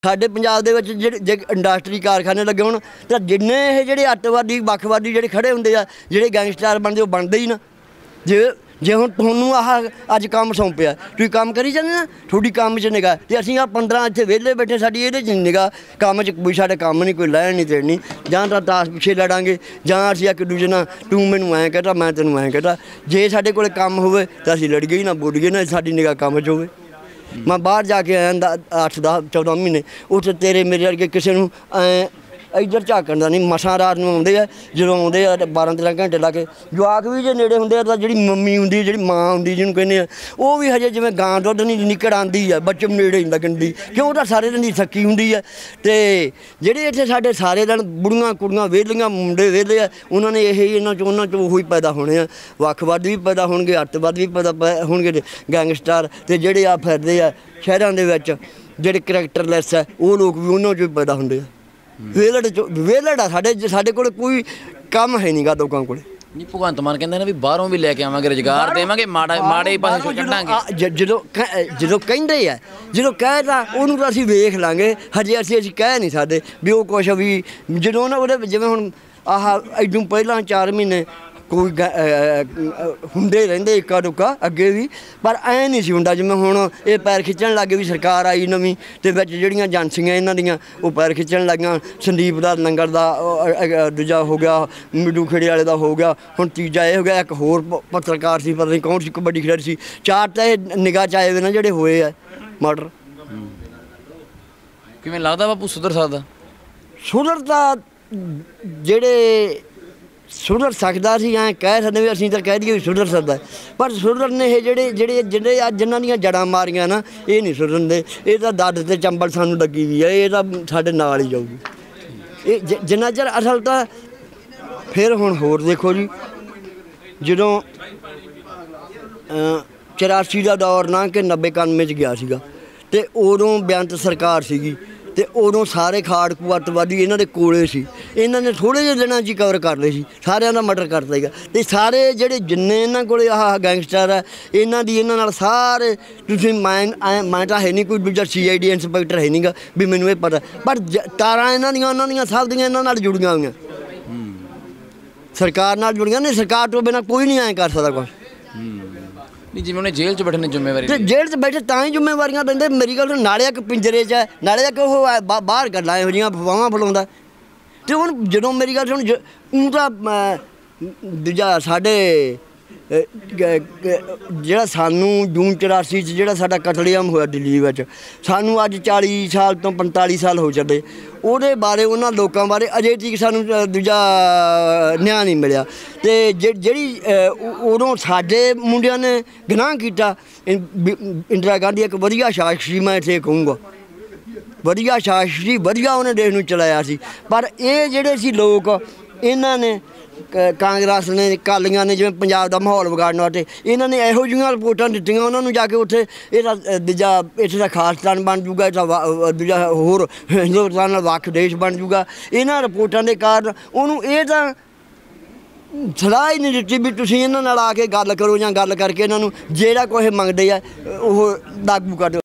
ਸਾਡੇ ਪੰਜਾਬ ਦੇ ਵਿੱਚ ਜਿਹੜੇ ਜੇ ਇੰਡਸਟਰੀ कारखाने ਲੱਗੇ ਹੋਣ ਤਾਂ ਜਿੰਨੇ ਇਹ ਜਿਹੜੇ ਅੱਤਵਾਦੀ ਵੱਖਵਾਦੀ ਜਿਹੜੇ ਖੜੇ ਹੁੰਦੇ ਆ ਜਿਹੜੇ ਗੈਂਗਸਟਰ ਬਣਦੇ ਉਹ ਬਣਦੇ ਹੀ ਨਾ। ਜੇ ਹੁਣ ਤੁਹਾਨੂੰ ਆਹ ਅੱਜ ਕੰਮ ਸੌਂਪਿਆ ਤੁਸੀਂ ਕੰਮ ਕਰੀ ਜਾਂਦੇ ਨਾ ਤੁਹਾਡੀ ਕੰਮ 'ਚ ਨਿਗਾਹ ਅਤੇ ਅਸੀਂ ਆਹ 15 ਇੱਥੇ ਵਿਹਲੇ ਬੈਠੇ ਸਾਡੀ ਇਹਦੇ 'ਚ ਨਿਗਾਹ ਕੰਮ 'ਚ ਕੋਈ ਸਾਡੇ ਕੰਮ ਨਹੀਂ ਕੋਈ ਲੈਣ ਨਹੀਂ ਦੇਣੀ ਜਾਂ ਤਾਂ ਤਾਸ਼ ਪਿੱਛੇ ਲੜਾਂਗੇ ਜਾਂ ਅਸੀਂ ਇੱਕ ਦੂਜੇ ਨਾਲ ਤੂੰ ਮੈਨੂੰ ਐਂ ਕਹਿਤਾ ਮੈਂ ਤੈਨੂੰ ਐਂ ਕਹਿਤਾ। ਜੇ ਸਾਡੇ ਕੋਲ ਕੰਮ ਹੋਵੇ ਤਾਂ ਅਸੀਂ ਲੜ ਗਏ ਨਾ ਬੋਲ ਗਏ ਨਾ ਸਾਡੀ ਨਿਗਾਹ ਕੰਮ 'ਚ ਹੋਵੇ। ਮੈਂ ਬਾਹਰ ਜਾ ਕੇ ਆਇਆ 8 10 14 ਮਹੀਨੇ ਉੱਥੇ ਤੇਰੇ ਮੇਰੇ ਵਰਗੇ ਕਿਸੇ ਨੂੰ ਇੱਧਰ ਝਾਕਣ ਦਾ ਨਹੀਂ। ਮਸਾਂ ਰਾਤ ਨੂੰ ਆਉਂਦੇ ਆ ਜਦੋਂ ਆਉਂਦੇ ਆ 12 13 ਘੰਟੇ ਲਾ ਕੇ ਜਵਾਕ ਵੀ ਜੇ ਨੇੜੇ ਹੁੰਦੇ ਆ ਤਾਂ ਜਿਹੜੀ ਮੰਮੀ ਹੁੰਦੀ ਜਿਹੜੀ ਮਾਂ ਹੁੰਦੀ ਜਿਹਨੂੰ ਕਹਿੰਦੇ ਆ ਉਹ ਵੀ ਹਜੇ ਜਿਵੇਂ ਗਾਂ ਦੁੱਧ ਨਹੀਂ ਨਿਕਲ ਆਉਂਦੀ ਆ ਬੱਚੇ ਨੇੜੇ ਨਹੀਂ ਲੱਗਣ ਦੀ ਕਿਉਂ ਤਾਂ ਸਾਰੇ ਦਿਨ ਦੀ ਥੱਕੀ ਹੁੰਦੀ ਆ। ਅਤੇ ਜਿਹੜੇ ਇੱਥੇ ਸਾਡੇ ਸਾਰੇ ਦਿਨ ਬੁੜੀਆਂ ਕੁੜੀਆਂ ਵਿਹਲੀਆਂ ਮੁੰਡੇ ਵਿਹਲੇ ਆ ਉਹਨਾਂ ਨੇ ਇਹ ਇਹਨਾਂ 'ਚ ਉਹਨਾਂ 'ਚ ਉਹੀ ਪੈਦਾ ਹੋਣੇ ਆ। ਵੱਖਵਾਦ ਵੀ ਪੈਦਾ ਹੋਣਗੇ ਅੱਤਵਾਦ ਵੀ ਪੈਦਾ ਹੋਣਗੇ ਗੈਂਗਸਟਰ ਅਤੇ ਜਿਹੜੇ ਆ ਫਿਰਦੇ ਆ ਸ਼ਹਿਰਾਂ ਦੇ ਵਿੱਚ ਜਿਹੜੇ ਕਰੈਕਟਰਲੈਸ ਆ ਉਹ ਲੋਕ ਵੀ ਉਹਨਾਂ 'ਚੋਂ ਵੀ ਪੈਦਾ ਹੁੰਦੇ ਆ। ਵਿਹਲੜ ਆ ਸਾਡੇ ਕੋਲ ਕੋਈ ਕੰਮ ਹੈ ਨਹੀਂ ਗਾ ਲੋਕਾਂ ਕੋਲ। ਨਹੀਂ ਭਗਵੰਤ ਮਾਨ ਕਹਿੰਦੇ ਨੇ ਵੀ ਬਾਹਰੋਂ ਵੀ ਲੈ ਕੇ ਆਵਾਂਗੇ ਰੁਜ਼ਗਾਰ ਦੇਵਾਂਗੇ ਮਾੜੇ ਪਾਸੇ ਕੱਢਾਂਗੇ। ਜਦੋਂ ਕਹਿੰਦੇ ਆ ਜਦੋਂ ਕਹਿ ਤਾਂ ਉਹਨੂੰ ਤਾਂ ਅਸੀਂ ਵੇਖ ਲਾਂਗੇ ਹਜੇ ਅਸੀਂ ਕਹਿ ਨਹੀਂ ਸਕਦੇ ਵੀ ਉਹ ਕੁਛ ਵੀ ਜਦੋਂ ਨਾ ਉਹਦੇ ਜਿਵੇਂ ਹੁਣ ਆਹ ਇੱਦੋਂ ਪਹਿਲਾਂ 4 ਮਹੀਨੇ ਕੋਈ ਹੁੰਦੇ ਰਹਿੰਦੇ ਇੱਕਾ ਦੁੱਕਾ ਅੱਗੇ ਵੀ ਪਰ ਐਂ ਨਹੀਂ ਸੀ ਹੁੰਦਾ ਜਿਵੇਂ ਹੁਣ ਇਹ ਪੈਰ ਖਿੱਚਣ ਲੱਗ ਗਏ ਵੀ ਸਰਕਾਰ ਆਈ ਨਵੀਂ ਅਤੇ ਵਿੱਚ ਜਿਹੜੀਆਂ ਏਜੰਸੀਆਂ ਇਹਨਾਂ ਦੀਆਂ ਉਹ ਪੈਰ ਖਿੱਚਣ ਲੱਗੀਆਂ। ਸੰਦੀਪ ਦਾ ਲੰਗਰ ਦਾ ਦੂਜਾ ਹੋ ਗਿਆ ਮਿੱਡੂ ਖੇੜੇ ਵਾਲੇ ਦਾ ਹੋ ਗਿਆ ਹੁਣ ਤੀਜਾ ਇਹ ਹੋ ਗਿਆ। ਇੱਕ ਹੋਰ ਪੱਤਰਕਾਰ ਸੀ ਪਤਾ ਨਹੀਂ ਕੌਣ ਸੀ ਕਬੱਡੀ ਖਿਡਾਰੀ ਸੀ। 4 ਤਾਂ ਇਹ ਨਿਗਾਹ 'ਚ ਆਏ ਹੋਏ ਨਾ ਜਿਹੜੇ ਹੋਏ ਆ ਮਰਡਰ। ਕਿਵੇਂ ਲੱਗਦਾ ਬਾਪੂ ਸੁਧਰ ਸਕਦਾ? ਸੁਧਰ ਤਾਂ ਜਿਹੜੇ ਸੁਧਰ ਸਕਦਾ ਸੀ ਐਂ ਕਹਿ ਸਕਦੇ ਵੀ ਅਸੀਂ ਤਾਂ ਕਹਿ ਦਈਏ ਵੀ ਸੁਧਰ ਸਕਦਾ ਪਰ ਸੁਧਰਨੇ ਇਹ ਜਿਹੜੇ ਅੱਜ ਜਿਨ੍ਹਾਂ ਦੀਆਂ ਜੜ੍ਹਾਂ ਮਾਰੀਆਂ ਨਾ ਇਹ ਨਹੀਂ ਸੁਧਰਦੇ। ਇਹ ਤਾਂ ਦਰਦ ਅਤੇ ਚੰਬਲ ਸਾਨੂੰ ਲੱਗੀ ਵੀ ਹੈ ਇਹ ਤਾਂ ਸਾਡੇ ਨਾਲ ਹੀ ਜਾਊਗੀ ਇਹ ਜਿੰਨਾ ਚਿਰ ਅਸਲ ਤਾਂ। ਫਿਰ ਹੁਣ ਹੋਰ ਦੇਖੋ ਜੀ ਜਦੋਂ 84 ਦਾ ਦੌਰ ਲੰਘ ਕੇ 90 91 'ਚ ਗਿਆ ਸੀਗਾ ਅਤੇ ਉਦੋਂ ਬੇਅੰਤ ਸਰਕਾਰ ਸੀਗੀ ਅਤੇ ਉਦੋਂ ਸਾਰੇ ਖਾੜਕੂ ਅੱਤਵਾਦੀ ਇਹਨਾਂ ਦੇ ਕੋਲੇ ਸੀ। ਇਹਨਾਂ ਨੇ ਥੋੜ੍ਹੇ ਜਿਹੇ ਦਿਨਾਂ 'ਚ ਹੀ ਕਵਰ ਕਰ ਲਏ ਸੀ ਸਾਰਿਆਂ ਦਾ ਮਰਡਰ ਕਰ ਦੇਗਾ। ਅਤੇ ਸਾਰੇ ਜਿਹੜੇ ਜਿੰਨੇ ਇਹਨਾਂ ਕੋਲ ਆਹ ਗੈਂਗਸਟਰ ਆ ਇਹਨਾਂ ਨਾਲ ਸਾਰੇ ਤੁਸੀਂ ਮੈਂ ਤਾਂ ਹੈ ਨਹੀਂ ਕੋਈ ਦੂਜਾ CID ਇੰਸਪੈਕਟਰ ਹੈ ਨਹੀਂ ਗਾ ਵੀ ਮੈਨੂੰ ਇਹ ਪਤਾ ਪਰ ਤਾਰਾਂ ਉਹਨਾਂ ਦੀਆਂ ਸਭ ਦੀਆਂ ਇਹਨਾਂ ਨਾਲ ਜੁੜੀਆਂ ਹੋਈਆਂ ਸਰਕਾਰ ਨਾਲ ਜੁੜੀਆਂ ਨੇ। ਸਰਕਾਰ ਤੋਂ ਬਿਨਾਂ ਕੋਈ ਨਹੀਂ ਐਂ ਕਰ ਸਕਦਾ ਕੁਛ। ਨਹੀਂ ਜਿਵੇਂ ਉਹਨੇ ਜੇਲ੍ਹ 'ਚ ਬੈਠੇ ਨੇ ਜ਼ਿੰਮੇਵਾਰੀ ਅਤੇ ਜੇਲ੍ਹ 'ਚ ਬੈਠੇ ਤਾਂ ਹੀ ਜ਼ਿੰਮੇਵਾਰੀਆਂ ਲੈਂਦੇ। ਮੇਰੀ ਗੱਲ ਨਾਲੇ ਇੱਕ ਪਿੰਜਰੇ 'ਚ ਹੈ ਨਾਲੇ ਇੱਕ ਉਹ ਬਾਹਰ ਗੱਲਾਂ ਇਹੋ ਜਿਹੀਆਂ ਅਫਵਾਹਾਂ ਫੈਲਾਉਂਦਾ। ਅਤੇ ਹੁਣ ਜਦੋਂ ਮੇਰੀ ਗੱਲ ਸੁਣ ਊਂ ਤਾਂ ਦੂਜਾ ਸਾਡੇ ਜਿਹੜਾ ਸਾਨੂੰ ਜੂਨ 84 'ਚ ਜਿਹੜਾ ਸਾਡਾ ਕਤਲੇਆਮ ਹੋਇਆ ਦਿੱਲੀ ਵਿੱਚ ਸਾਨੂੰ ਅੱਜ 40 ਸਾਲ ਤੋਂ 45 ਸਾਲ ਹੋ ਚੱਲੇ ਉਹਦੇ ਬਾਰੇ ਉਹਨਾਂ ਲੋਕਾਂ ਬਾਰੇ ਅਜੇ ਤੱਕ ਸਾਨੂੰ ਦੂਜਾ ਨਿਆਂ ਨਹੀਂ ਮਿਲਿਆ। ਅਤੇ ਜਿਹੜੀ ਉਦੋਂ ਸਾਡੇ ਮੁੰਡਿਆਂ ਨੇ ਗੁਨਾਹ ਕੀਤਾ ਇੰਦਰਾ ਗਾਂਧੀ ਇੱਕ ਵਧੀਆ ਸ਼ਾਸਕ ਸੀ ਮੈਂ ਇੱਥੇ ਕਹੂੰਗਾ ਵਧੀਆ ਸ਼ਾਸਕ ਸੀ ਵਧੀਆ ਉਹਨੇ ਦੇਸ਼ ਨੂੰ ਚਲਾਇਆ ਸੀ। ਪਰ ਇਹ ਜਿਹੜੇ ਸੀ ਲੋਕ ਇਹਨਾਂ ਨੇ ਕਾਂਗਰਸ ਨੇ ਅਕਾਲੀਆਂ ਨੇ ਜਿਵੇਂ ਪੰਜਾਬ ਦਾ ਮਾਹੌਲ ਵਿਗਾੜਨ ਵਾਸਤੇ ਇਹਨਾਂ ਨੇ ਇਹੋ ਜਿਹੀਆਂ ਰਿਪੋਰਟਾਂ ਦਿੱਤੀਆਂ ਉਹਨਾਂ ਨੂੰ ਜਾ ਕੇ ਉੱਥੇ ਇਹਦਾ ਦੂਜਾ ਇੱਥੇ ਦਾ ਖਾਲਿਸਤਾਨ ਬਣ ਜੂਗਾ ਇਹਦਾ ਦੂਜਾ ਹੋਰ ਹਿੰਦੁਸਤਾਨ ਨਾਲ ਵੱਖ ਦੇਸ਼ ਬਣ ਜੂਗਾ। ਇਹਨਾਂ ਰਿਪੋਰਟਾਂ ਦੇ ਕਾਰਨ ਉਹਨੂੰ ਇਹ ਤਾਂ ਸਲਾਹ ਹੀ ਨਹੀਂ ਦਿੱਤੀ ਵੀ ਤੁਸੀਂ ਇਹਨਾਂ ਨਾਲ ਆ ਕੇ ਗੱਲ ਕਰੋ ਜਾਂ ਗੱਲ ਕਰਕੇ ਇਹਨਾਂ ਨੂੰ ਜਿਹੜਾ ਕੁਛ ਮੰਗਦੇ ਆ ਉਹ ਲਾਗੂ ਕਰ ਦਿਓ।